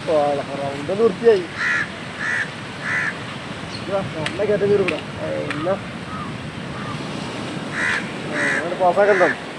round വൃത്തിയായി നല്ല കയറ്റം കയറി വിടാം എന്നാ പാസ്സാക്കണ്ടോ